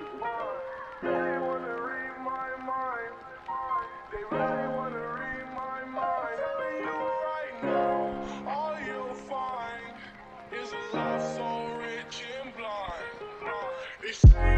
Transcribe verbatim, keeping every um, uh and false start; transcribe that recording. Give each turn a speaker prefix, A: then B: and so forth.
A: They wanna read my mind. They really wanna read my mind. Telling you right now, all you'll find is a love so rich and blind. They say